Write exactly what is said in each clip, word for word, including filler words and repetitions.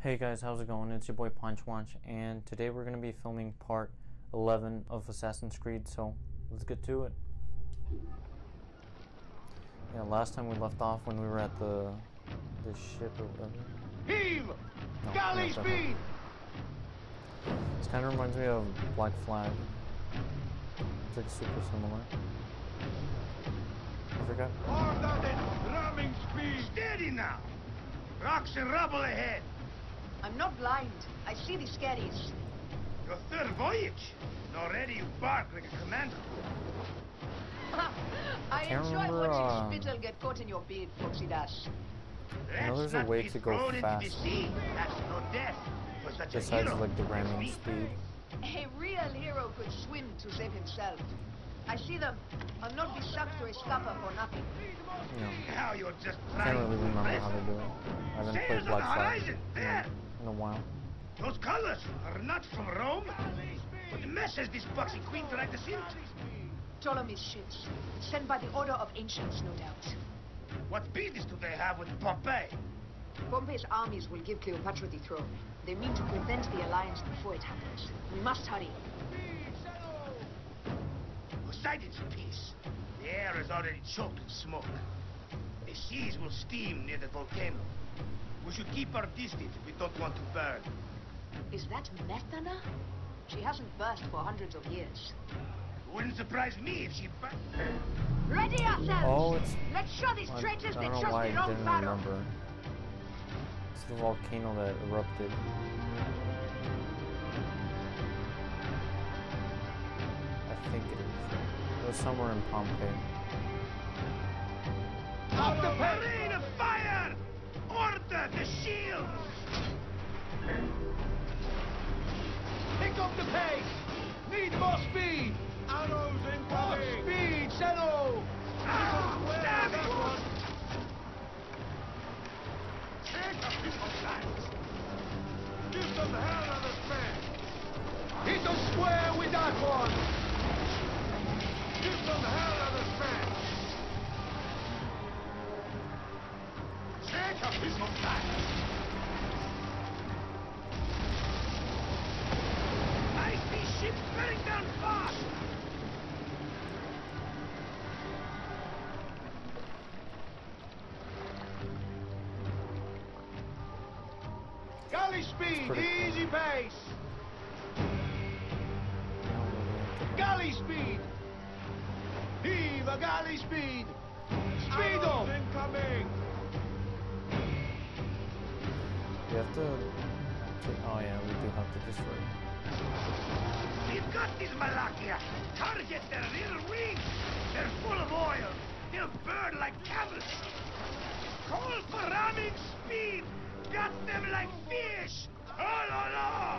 Hey guys, how's it going? It's your boy Punch Watch, and today we're going to be filming part eleven of Assassin's Creed, so let's get to it. Yeah, last time we left off when we were at the the ship or whatever. Heave! No, Galley not that speed! one. This kind of reminds me of Black Flag. It's like super similar. I forgot. Hard on it! Ramming speed! Steady now! Rocks and rubble ahead! I'm not blind. I see the scaries. Your third voyage! And already you bark like a commando. I Can't enjoy remember, watching uh, spittle get caught in your beard, Foxy Dash. I know there's a way to go fast. Into the sea. That's no death for such Besides a hero. like the ramming speed. A real hero could swim to save himself. I see them. I'll not be sucked to a scupper for nothing. No. Now you're just Can't trying really to remember impress. how to do it. I haven't Sails played on the Black Flag horizon! There! in a while. Those colors are not from Rome, but the messes this boxy queen tried to send. Ptolemy's ships, sent by the order of ancients, no doubt. What business do they have with Pompey? Pompey's armies will give Cleopatra the throne. They mean to prevent the alliance before it happens. We must hurry. Poseidon's peace. The air is already choked with smoke. The seas will steam near the volcano. We should keep our distance if we don't want to burn. Is that Methana? She hasn't burst for hundreds of years. Wouldn't surprise me if she burst. Ready ourselves! Oh, it's... Let's show these I, traitors I they don't know trust why their I own didn't pharaoh. remember. It's the volcano that erupted. I think it is. It was somewhere in Pompeii. Off the rain of fire! Order the shields! Pick up the pace! Need more speed! Arrows incoming! More speed, Zeno! Ah, damn it! Take a piece of land! Give them hell on the span! Hit them square with that one! Give them hell on the span! Take a piece of land! I see ships bearing down fast! Galley speed, easy pace! Galley speed! Heave a galley speed! Speedo! Incoming! We have to... to- Oh yeah, we do have to destroy it. We've got these Malakia! Target their little wings! They're full of oil! They'll burn like camels! Call for ramming speed! Got them like fish! Oh la la!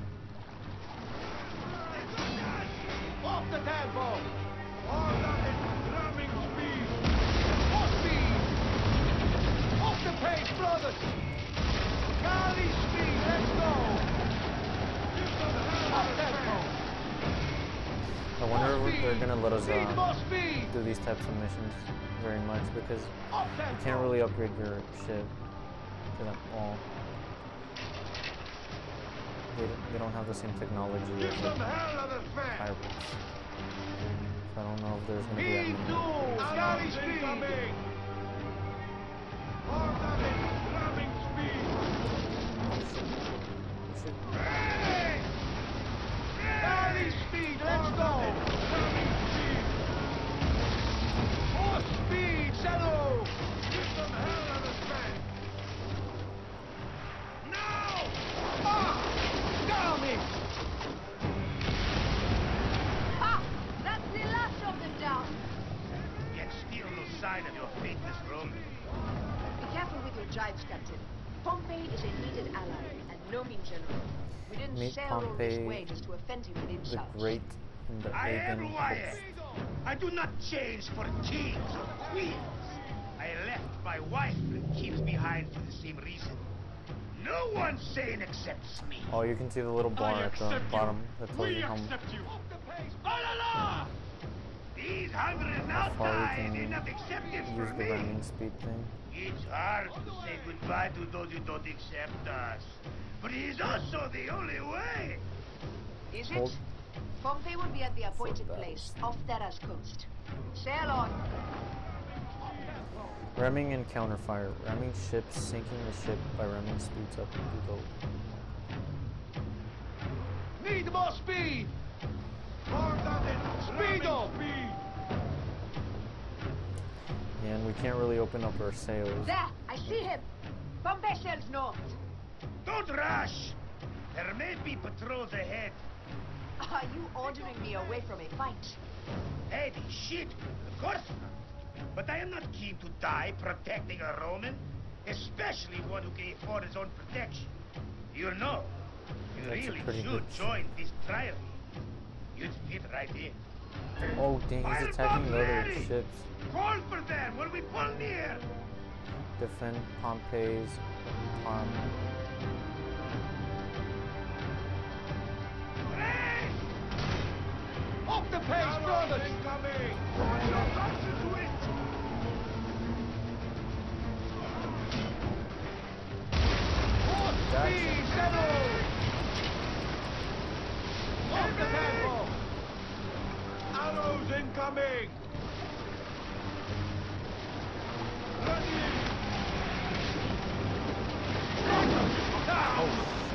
Off the tempo! All on it! Ramming speed! More speed! Off the pace, brothers! Galley speed, let's go! Off tempo! I wonder if they're gonna let us Speed, more uh, speed! do these types of missions very much, because Off you tempo! can't really upgrade your ship to them all. They, they don't have the same technology Give as them like, hell on the fan! pirates. So I don't know if there's gonna be that Speed many. two! Galley speed! Hard on it! Ramming speed! We should- Hey! Galley speed! Let's go! Ramming speed! More speed! Zeno! Give them hell on the fan! Now! Ah! Damn it! Ha! That's the last of them down. Yet still no sign of your faithless Roman. Be careful with your jibes, Captain. Pompey is a needed ally and no mean general. We didn't Meet sail all this Pompey, way just to offend him with the insults. great and the I am pagan Wyatt. host. I do not change for kings or queens. I left my wife and kids behind for the same reason. No one sane accepts me. Oh, you can see the little bar at the bottom that tells you how, you. Off the pace. La la la! These hundred how now far die. you They're can not accepted use for the me. ramming speed thing. It's hard to say goodbye to those who don't accept us. but it is also the only way. Is Hold. it? Pompey will be at the appointed battles. place, off Terra's coast. Sail on. Ramming and counterfire. Ramming ships, sinking the ship by ramming speeds up the boat. Need more speed! More than it. Speed up! And we can't really open up our sails. There! I see him! Pompey sails north. Don't rush! There may be patrols ahead. Are you ordering me away from a fight? Heady shit! Of course not. But I am not keen to die protecting a Roman, especially one who can afford his own protection. You know, you That's a really pretty should good join this trial. You'd fit right in. Oh dang, he's attacking the other ships. Call for them when we pull near! Defend Pompey's arm. Hey! Off the pace, brothers! Incoming! On your horses, wit! Horse Gotcha. speed, settle! Off the tempo! Arrows incoming! Ready! Oh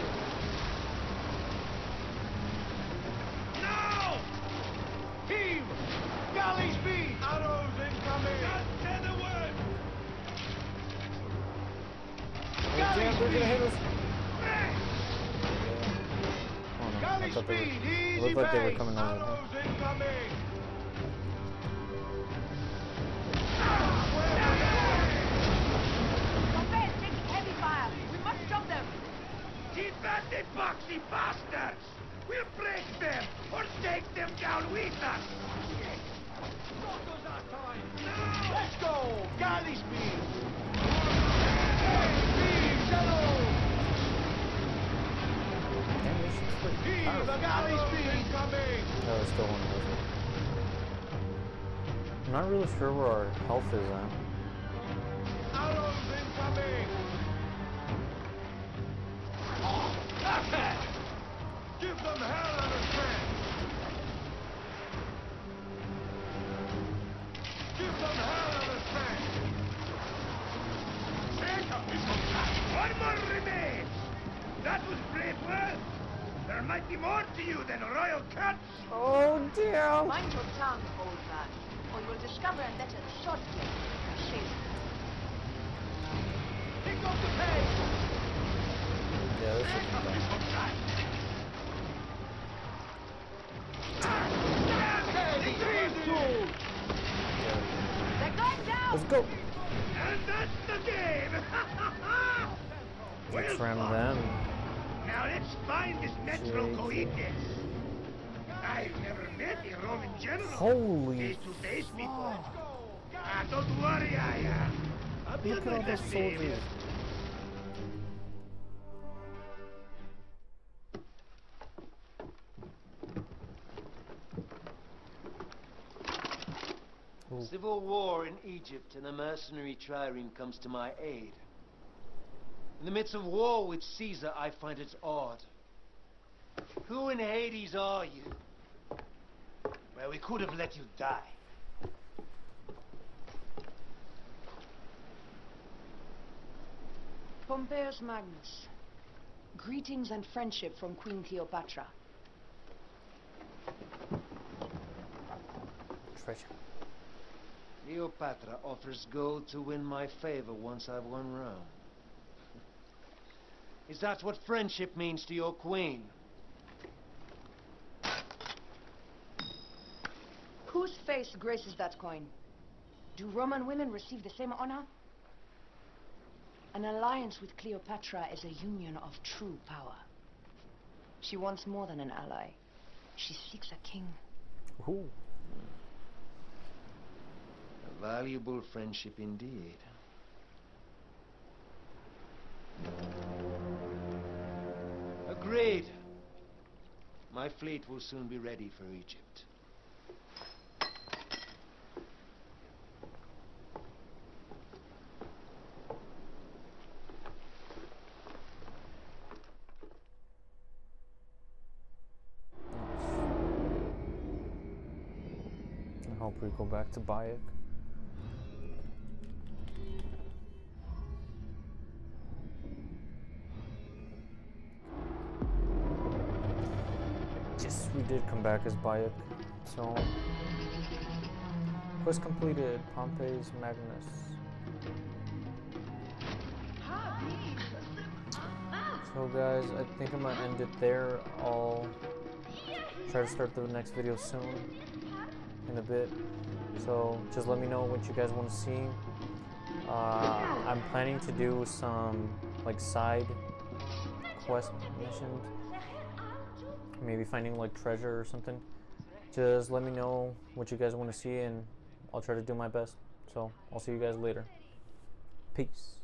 Now! Team! Galley speed! Arrows incoming! Not ten away! shit. Oh Galley damn, they're gonna hit us. Hey! Oh no, I Galley thought they were, speed, it easy looked like they were base. coming over. Arrows incoming! Pompey is taking heavy fire. We must stop them. Keep at the boxy bastards! We'll break them or take them down with us! Now! Let's go! Galley speed! Speed, settle! Damn, this shit's pretty Team, the powerful. galley speed! Incoming! Oh, there's still one over. I'm not really sure where our health is at. Arrows incoming! Give them hell on a track! Give them hell on a track! One more remains! That was brave work! There might be more to you than royal cuts! Oh damn! Mind your tongue, old man, or you'll discover a letter shortly. Shame. Pick up the pace! Yeah, this is bad. Heavy, speed, two! They're going down! Let's go! And that's the game! Let's Well ram fought. them. Now let's find this Metro Jake. Coites. I've never met a Roman general Holy face to face before. Ah, don't worry, I, uh, I'll be Look at all with those the same. soldiers. Ooh. Civil war in Egypt, and a mercenary trireme comes to my aid. In the midst of war with Caesar, I find it odd. Who in Hades are you? Well, we could have let you die. Pompeius Magnus. Greetings and friendship from Queen Cleopatra. Treasure. Cleopatra offers gold to win my favor once I've won Rome. Is that what friendship means to your queen? Whose face graces that coin? Do Roman women receive the same honor? An alliance with Cleopatra is a union of true power. She wants more than an ally. She seeks a king. Ooh. A valuable friendship indeed. Agreed. My fleet will soon be ready for Egypt. hope we go back to Bayek. Yes, we did come back as Bayek. So, quest completed. Pompey's Magnus. So guys, I think I'm gonna end it there. I'll try to start the next video soon, in a bit. So just let me know what you guys want to see. Uh, I'm planning to do some like side quest missions, maybe finding like treasure or something. Just let me know what you guys want to see, and I'll try to do my best. So I'll see you guys later. Peace.